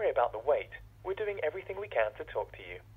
sorry about the wait. We're doing everything we can to talk to you.